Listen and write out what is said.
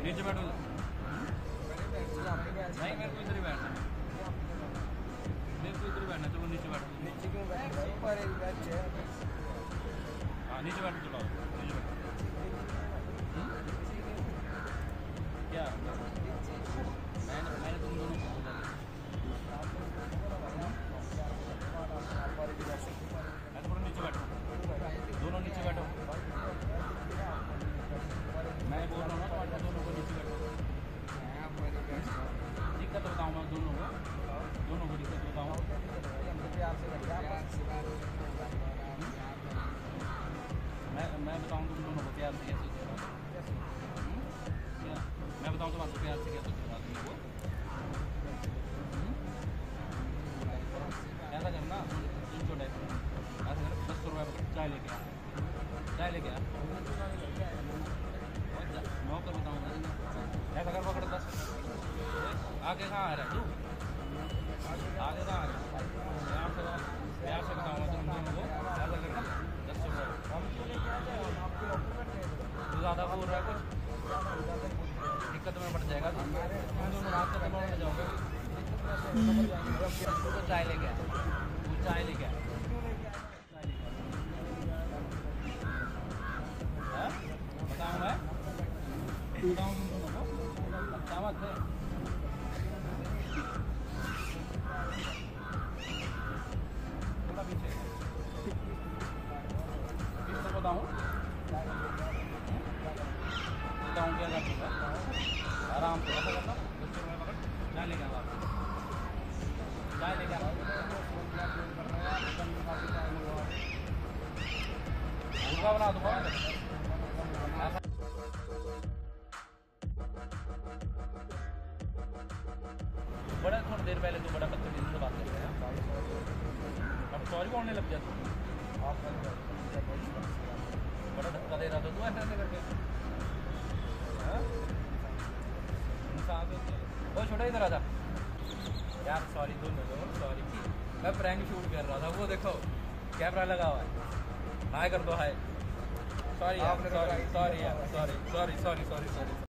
नीचे बैठो। नहीं मेरे को इधर ही बैठना है, मेरे को इधर ही बैठना। चलो नीचे बैठो। नीचे क्यों बैठो? ऊपर एक बेंच है। हाँ नीचे बैठो। चलो नीचे बैठो। क्या मैंने तुम दोनों को बोला थोड़ा नीचे बैठो, दोनों नीचे बैठो। मैं बोल रहा हूँ ना तुम्हारे दोनों को नीचे बैठो। दिक्कत बताऊँ मैं दोनों को दिक्कत बताऊँ। मैं बताऊँ तुम दोनों को प्यार से कैसे क्या मैं बताऊँ तुम्हारे प्यार से कैसे चला तुमको। ऐसा करना तीन छोटे ऐसा कर 10 रुपये चाय लेके आ, चाय लेके आ। मैं कर बताऊँगा ऐसा कर पकड़ 10। आगे कहाँ आ रहा है तू? आगे कहाँ आ रहा है? प्यार से बताऊँगा तुम दोनों को। ऐसा करना 10 रुपये। तू ज़्यादा बोल रहा है कुछ दिक्कत में पड़ जाएगा। तुम दोनों रात को तबाह हो जाओगे। तू तो चाय लेके आ, तू चाय लेके आ। बताऊँ मैं बताऊँ तुम दोनों को अच्छा मत है। थोड़ा पीछे किसको बताऊँ क्या करना आराम से ऐसा करना। 10 रुपये पकड़ चाय लेके आ, चाय लेके आ। हल्का बना दूँगा बड़ा। थोड़ी देर पहले तो बड़ा बदतमीजी से बात कर रहे हैं। अब सॉरी बोलने लग जाते बड़ा धक्का दे रहा था तू ऐसे ऐसे करके। वो छोटा इधर आ जा यार। सॉरी दोनों लोग सॉरी। मैं प्रैंक शूट कर रहा था। वो देखो कैमरा लगा हुआ है। हाय कर दो हाय। सॉरी यार, सॉरी यार, सॉरी।